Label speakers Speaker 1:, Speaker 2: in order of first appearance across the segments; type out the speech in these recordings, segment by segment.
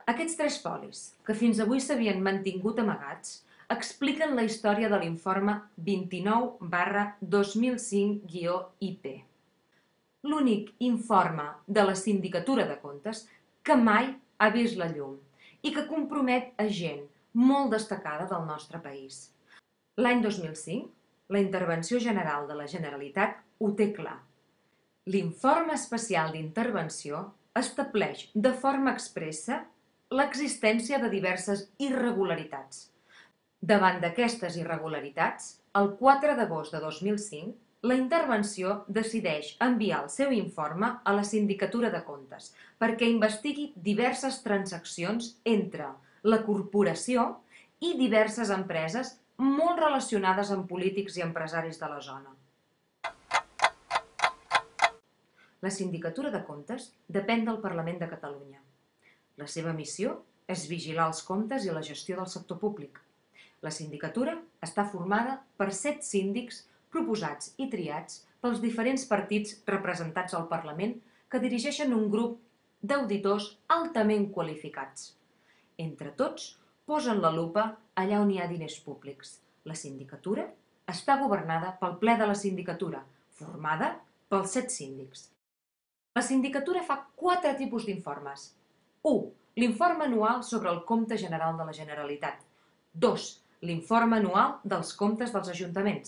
Speaker 1: Aquests tres folis, que fins avui s'havien mantingut amagats, expliquen la història de l'informe 29/2005-IP. L'únic informe de la Sindicatura de Comptes que mai ha vist la llum i que compromet a gent molt destacada del nostre país. L'any 2005, la Intervenció General de la Generalitat ho té clar. L'informe especial d'intervenció estableix de forma expressa l'existència de diverses irregularitats. Davant d'aquestes irregularitats, el 4 d'agost de 2005, la intervenció decideix enviar el seu informe a la Sindicatura de Comptes perquè investigui diverses transaccions entre la corporació i diverses empreses molt relacionades amb polítics i empresaris de la zona. La Sindicatura de Comptes depèn del Parlament de Catalunya. La seva missió és vigilar els comptes i la gestió del sector públic. La sindicatura està formada per 7 síndics proposats i triats pels diferents partits representats al Parlament que dirigeixen un grup d'auditors altament qualificats. Entre tots, posen la lupa allà on hi ha diners públics. La sindicatura està governada pel ple de la sindicatura, formada pels 7 síndics. La sindicatura fa 4 tipus d'informes. 1. L'informe anual sobre el compte general de la Generalitat. 2. L'informe anual dels comptes dels ajuntaments.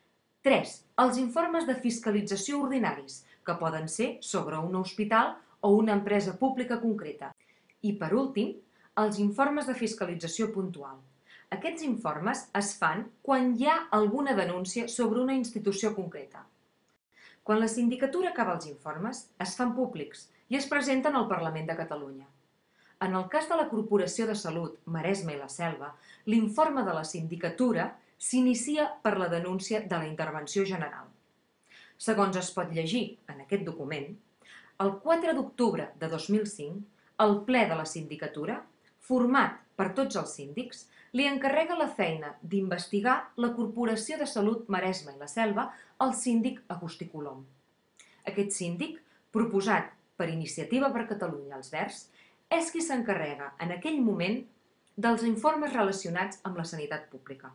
Speaker 1: 3. Els informes de fiscalització ordinaris, que poden ser sobre un hospital o una empresa pública concreta. I, per últim, els informes de fiscalització puntual. Aquests informes es fan quan hi ha alguna denúncia sobre una institució concreta. Quan la sindicatura acaba els informes, es fan públics i es presenten al Parlament de Catalunya. En el cas de la Corporació de Salut Maresme i la Selva, l'informe de la sindicatura s'inicia per la denúncia de la intervenció general. Segons es pot llegir en aquest document, el 4 d'octubre de 2005, el ple de la sindicatura, format per tots els síndics, li encarrega la feina d'investigar la Corporació de Salut Maresme i la Selva al síndic Agustí Colom. Aquest síndic, proposat per Iniciativa per Catalunya als Verds, és qui s'encarrega en aquell moment dels informes relacionats amb la sanitat pública.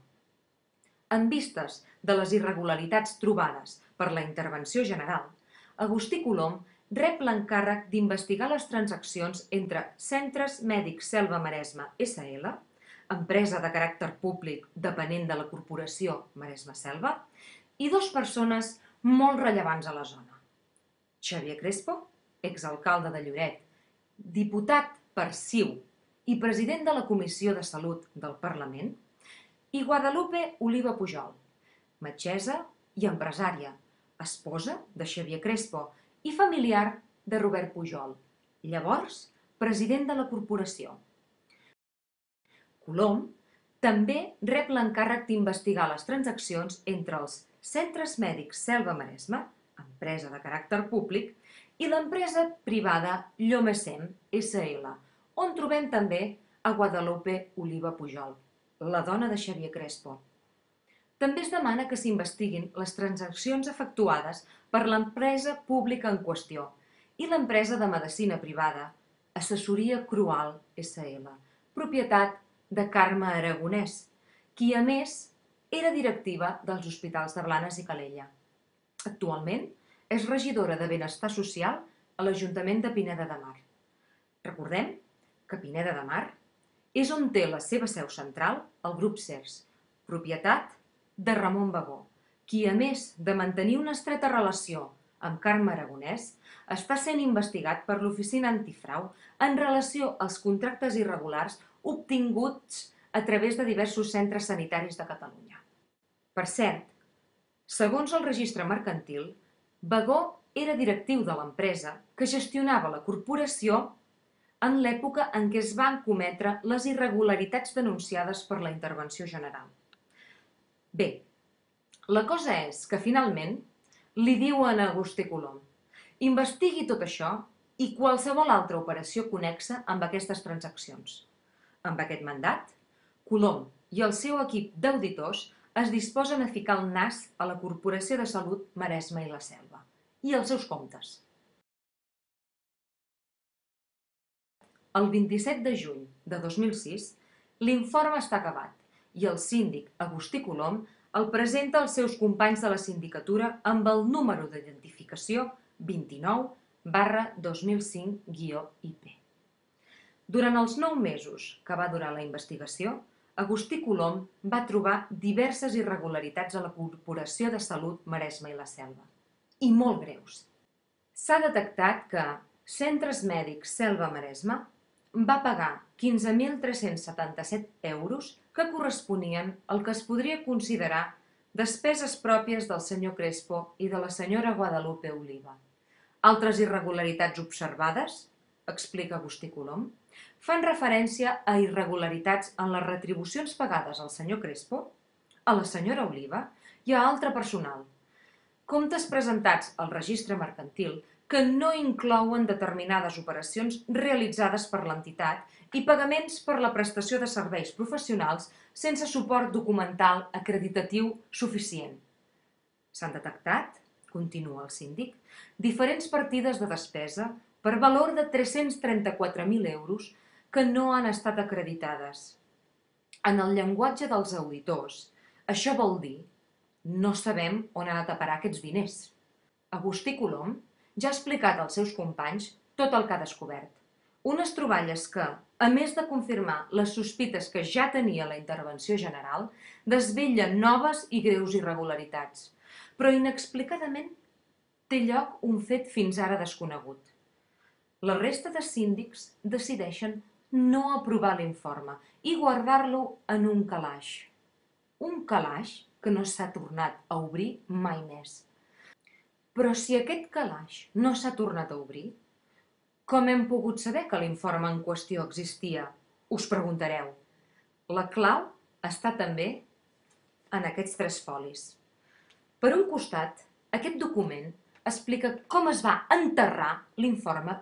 Speaker 1: En vistes de les irregularitats trobades per la intervenció general, Agustí Colom rep l'encàrrec d'investigar les transaccions entre Centres Mèdics Selva Maresme SL, empresa de caràcter públic depenent de la Corporació Maresme Selva, i 2 persones molt rellevants a la zona. Xavier Crespo, exalcalde de Lloret, diputat per CiU i president de la Comissió de Salut del Parlament, i Guadalupe Oliva Pujol, metgessa i empresària, esposa de Xavier Crespo i familiar de Robert Pujol, llavors president de la corporació. Colom també rep l'encàrrec d'investigar les transaccions entre els Centres Mèdics Selva Maresme, empresa de caràcter públic, i l'empresa privada Llomesem SL, on trobem també a Guadalupe Oliva Pujol, la dona de Xavier Crespo. També es demana que s'investiguin les transaccions efectuades per l'empresa pública en qüestió i l'empresa de medicina privada Assessoria Crual SL, propietat de Carme Aragonès, qui a més era directiva dels hospitals de Blanes i Calella. Actualment és regidora de Benestar Social a l'Ajuntament de Pineda de Mar. Recordem que Pineda de Mar és on té la seva seu central el grup CERS, propietat de Ramon Bagó, qui a més de mantenir una estreta relació amb Carme Aragonès, està sent investigat per l'Oficina Antifrau en relació als contractes irregulars obtinguts a través de diversos centres sanitaris de Catalunya. Per cert, segons el registre mercantil, Bagó era directiu de l'empresa que gestionava la corporació en l'època en què es van cometre les irregularitats denunciades per la intervenció general. Bé, la cosa és que finalment li diuen a Agustí Colom: investigui tot això i qualsevol altra operació connexa amb aquestes transaccions. Amb aquest mandat, Colom i el seu equip d'auditors es disposen a ficar el nas a la Corporació de Salut Maresme i la Selva i als seus comptes. El 27 de juny de 2006, l'informe està acabat i el síndic Agustí Colom el presenta als seus companys de la sindicatura amb el número d'identificació 29/2005-IP. Durant els 9 mesos que va durar la investigació, Agustí Colom va trobar diverses irregularitats a la Corporació de Salut Maresme i la Selva, i molt greus. S'ha detectat que Centres Mèdics Selva Maresme va pagar 15.377 euros que corresponien al que es podria considerar despeses pròpies del senyor Crespo i de la senyora Guadalupe Oliva. Altres irregularitats observades, explica Agustí Colom, fan referència a irregularitats en les retribucions pagades al senyor Crespo, a la senyora Oliva i a altre personal. Comptes presentats al registre mercantil que no inclouen determinades operacions realitzades per l'entitat i pagaments per la prestació de serveis professionals sense suport documental acreditatiu suficient. S'han detectat, continua el síndic, diferents partides de despesa per valor de 334.000 euros que no han estat acreditades. En el llenguatge dels auditors, això vol dir no sabem on han anat a parar aquests diners. Agustí Colom ja ha explicat als seus companys tot el que ha descobert. Unes troballes que, a més de confirmar les sospites que ja tenia la intervenció general, desvetllen noves i greus irregularitats. Però inexplicadament té lloc un fet fins ara desconegut. La resta de síndics decideixen no aprovar l'informe i guardar-lo en un calaix. Un calaix que no s'ha tornat a obrir mai més. Però si aquest calaix no s'ha tornat a obrir, com hem pogut saber que l'informe en qüestió existia? Us preguntareu. La clau està també en aquests 3 folis. Per un costat, aquest document explica com es va enterrar l'informe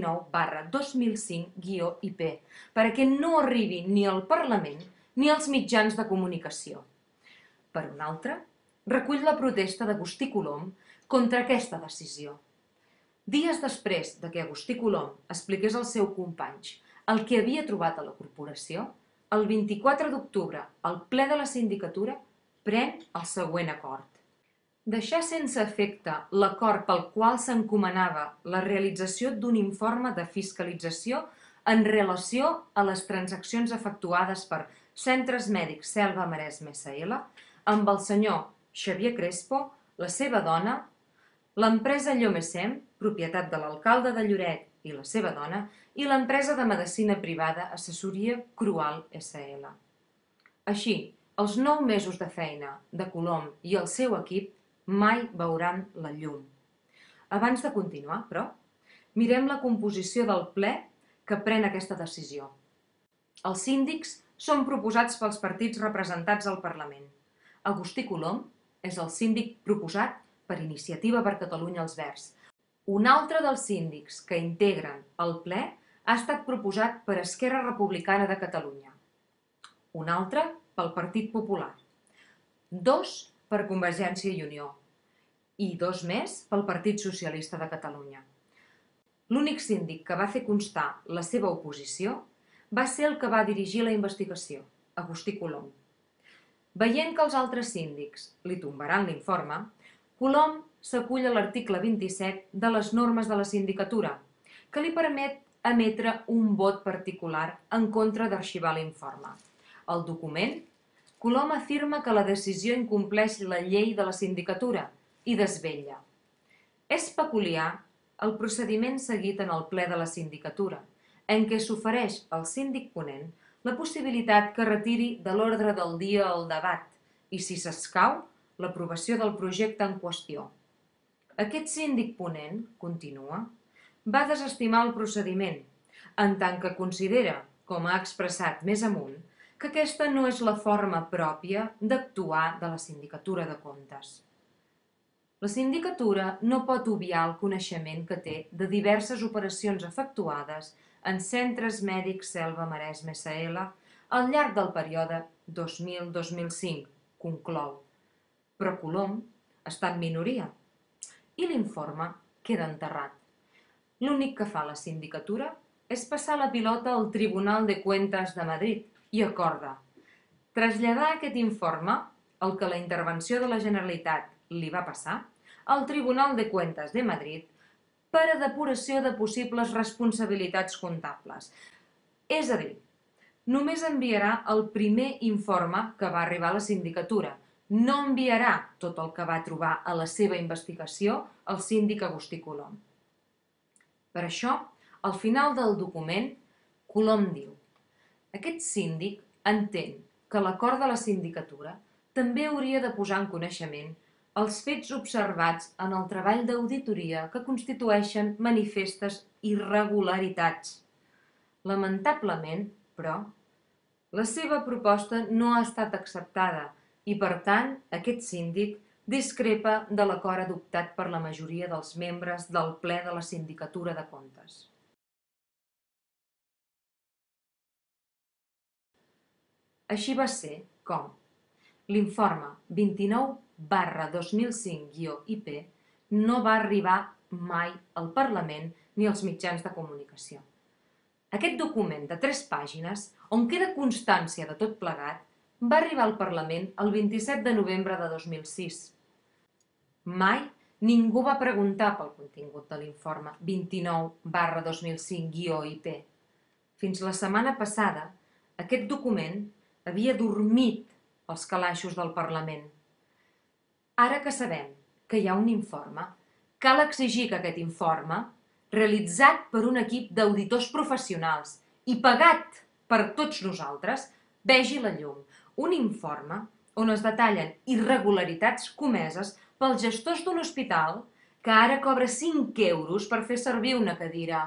Speaker 1: 29/2005-IP perquè no arribi ni al Parlament ni als mitjans de comunicació. Per un altre, recull la protesta d'Agustí Colom contra aquesta decisió. Dies després de que Agustí Colom expliqués als seus companys el que havia trobat a la corporació, el 24 d'octubre, el ple de la sindicatura pren el següent acord. Deixar sense efecte l'acord pel qual s'encomanava la realització d'un informe de fiscalització en relació a les transaccions efectuades per Centres Mèdics Selva Maresme S.L. amb el senyor Xavier Crespo, la seva dona, l'empresa Llomesem, propietat de l'alcalde de Lloret i la seva dona, i l'empresa de medicina privada Assessoria Crual S.L. Així, els 9 mesos de feina de Colom i el seu equip mai veuran la llum. Abans de continuar, però, mirem la composició del ple que pren aquesta decisió. Els síndics són proposats pels partits representats al Parlament. Agustí Colom és el síndic proposat per Iniciativa per Catalunya els Verds. Un altre dels síndics que integren el ple ha estat proposat per Esquerra Republicana de Catalunya. Un altre pel Partit Popular. 2 per Convergència i Unió. I 2 més pel Partit Socialista de Catalunya. L'únic síndic que va fer constar la seva oposició va ser el que va dirigir la investigació, Agustí Colom. Veient que els altres síndics li tombaran l'informe, Colom s'acull a l'article 27 de les normes de la sindicatura, que li permet emetre un vot particular en contra d'arxivar l'informe. Al document, Colom afirma que la decisió incompleix la llei de la sindicatura i desvetlla. És peculiar el procediment seguit en el ple de la sindicatura, en què s'ofereix al síndic ponent la possibilitat que retiri de l'ordre del dia el debat i, si s'escau, l'aprovació del projecte en qüestió. Aquest síndic ponent, continua, va desestimar el procediment, en tant que considera, com ha expressat més amunt, que aquesta no és la forma pròpia d'actuar de la Sindicatura de Comptes. La sindicatura no pot obviar el coneixement que té de diverses operacions efectuades en Centres Mèdics Selva Maresme S.L. al llarg del període 2000-2005, conclou. Però Colom està en minoria i l'informe queda enterrat. L'únic que fa la sindicatura és passar la pilota al Tribunal de Cuentas de Madrid i acorda traslladar aquest informe, el que la intervenció de la Generalitat li va passar, al Tribunal de Cuentas de Madrid per a depuració de possibles responsabilitats comptables. És a dir, només enviarà el primer informe que va arribar a la sindicatura. No enviarà tot el que va trobar a la seva investigació el síndic Agustí Colom. Per això, al final del document, Colom diu: aquest síndic entén que l'acord de la sindicatura també hauria de posar en coneixement els fets observats en el treball d'auditoria que constitueixen manifestes irregularitats. Lamentablement, però, la seva proposta no ha estat acceptada i, per tant, aquest síndic discrepa de l'acord adoptat per la majoria dels membres del ple de la Sindicatura de Comptes. Així va ser com l'informe 29/2005-IP no va arribar mai al Parlament ni als mitjans de comunicació. Aquest document de 3 pàgines, on queda constància de tot plegat, va arribar al Parlament el 27 de novembre de 2006. Mai ningú va preguntar pel contingut de l'informe 29/2005-IP. Fins la setmana passada, aquest document havia dormit als calaixos del Parlament. Ara que sabem que hi ha un informe, cal exigir que aquest informe, realitzat per un equip d'auditors professionals i pagat per tots nosaltres, vegi la llum. Un informe on es detallen irregularitats comeses pels gestors d'un hospital que ara cobra 5 euros per fer servir una cadira.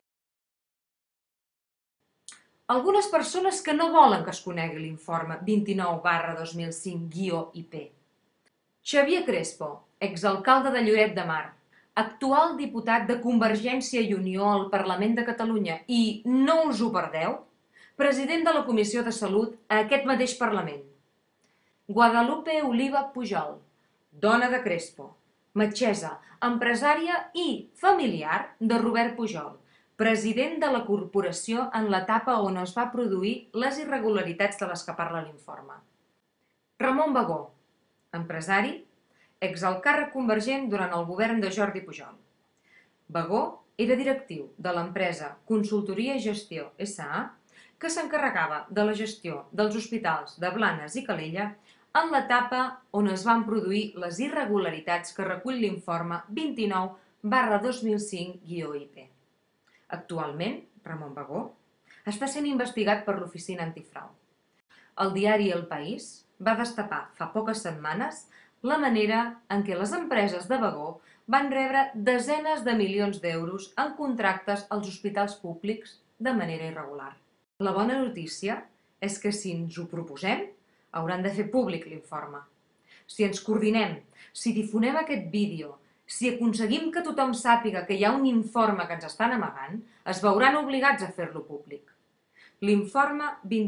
Speaker 1: Algunes persones que no volen que es conegui l'informe 29/2005-IP. Xavier Crespo, exalcalde de Lloret de Mar, actual diputat de Convergència i Unió al Parlament de Catalunya i, no us ho perdeu, president de la Comissió de Salut a aquest mateix Parlament. Guadalupe Oliva Pujol, dona de Crespo, metgessa, empresària i familiar de Robert Pujol, president de la corporació en l'etapa on es va produir les irregularitats de les que parla l'informe. Ramon Bagó, empresari, exalcàrrec convergent durant el govern de Jordi Pujol. Bagó era directiu de l'empresa Consultoria i Gestió S.A., que s'encarregava de la gestió dels hospitals de Blanes i Calella en l'etapa on es van produir les irregularitats que recull l'informe 29/2005-IP. Actualment, Ramon Bagó està sent investigat per l'Oficina Antifrau. El diari El País va destapar fa poques setmanes la manera en què les empreses de Bagó van rebre desenes de milions d'euros en contractes als hospitals públics de manera irregular. La bona notícia és que si ens ho proposem, hauran de fer públic l'informe. Si ens coordinem, si difonem aquest vídeo, si aconseguim que tothom sàpiga que hi ha un informe que ens estan amagant, es veuran obligats a fer-lo públic. L'informe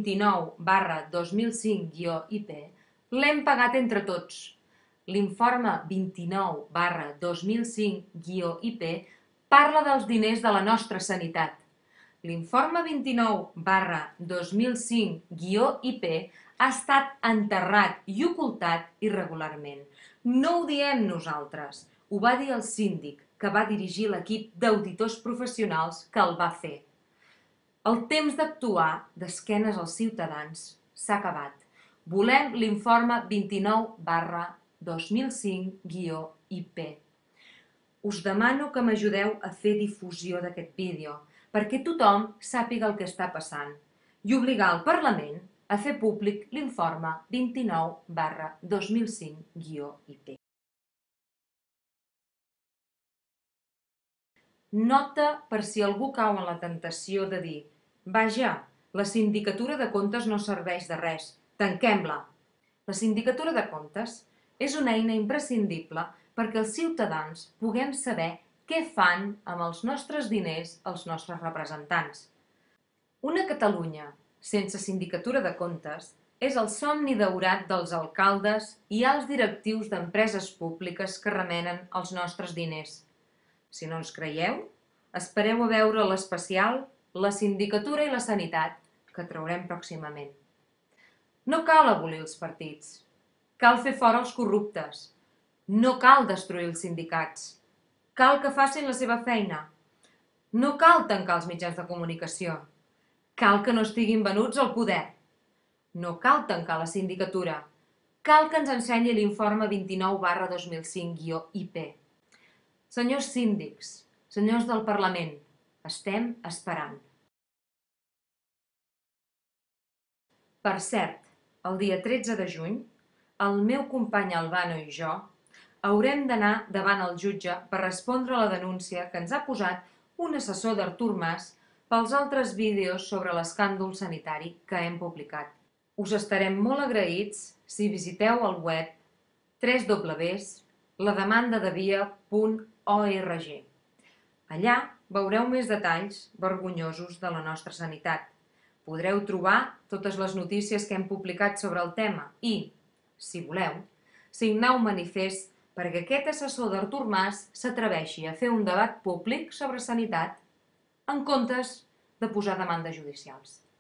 Speaker 1: 29/2005-IP l'hem pagat entre tots. L'informe 29/2005-IP parla dels diners de la nostra sanitat. L'informe 29/2005-IP ha estat enterrat i ocultat irregularment. No ho diem nosaltres. Ho va dir el síndic, que va dirigir l'equip d'auditors professionals que el va fer. El temps d'actuar d'esquenes als ciutadans s'ha acabat. Volem l'informe 29/2005-IP. Us demano que m'ajudeu a fer difusió d'aquest vídeo, perquè tothom sàpiga el que està passant, i obligar el Parlament a fer públic l'informe 29/2005-IP. Nota per si algú cau en la tentació de dir: vaja, la Sindicatura de Comptes no serveix de res, tanquem-la. La Sindicatura de Comptes és una eina imprescindible perquè els ciutadans puguem saber què fan amb els nostres diners els nostres representants. Una Catalunya sense Sindicatura de Comptes és el somni daurat dels alcaldes i alts directius d'empreses públiques que remenen els nostres diners. Si no ens creieu, espereu a veure l'especial la sindicatura i la sanitat, que traurem pròximament. No cal abolir els partits, cal fer fora els corruptes, no cal destruir els sindicats, cal que facin la seva feina, no cal tancar els mitjans de comunicació, cal que no estiguin venuts al poder, no cal tancar la sindicatura, cal que ens ensenyi l'informe 29/2005-IP. Senyors síndics, senyors del Parlament, estem esperant. Per cert, el dia 13 de juny, el meu company Albano i jo haurem d'anar davant el jutge per respondre a la denúncia que ens ha posat un assessor d'Artur Mas pels altres vídeos sobre l'escàndol sanitari que hem publicat. Us estarem molt agraïts si visiteu el web www.lademandadevia.org. Allà veureu més detalls vergonyosos de la nostra sanitat. Podreu trobar totes les notícies que hem publicat sobre el tema i, si voleu, signar un manifest perquè aquest assessor d'Artur Mas s'atreveixi a fer un debat públic sobre sanitat en comptes de posar demandes judicials.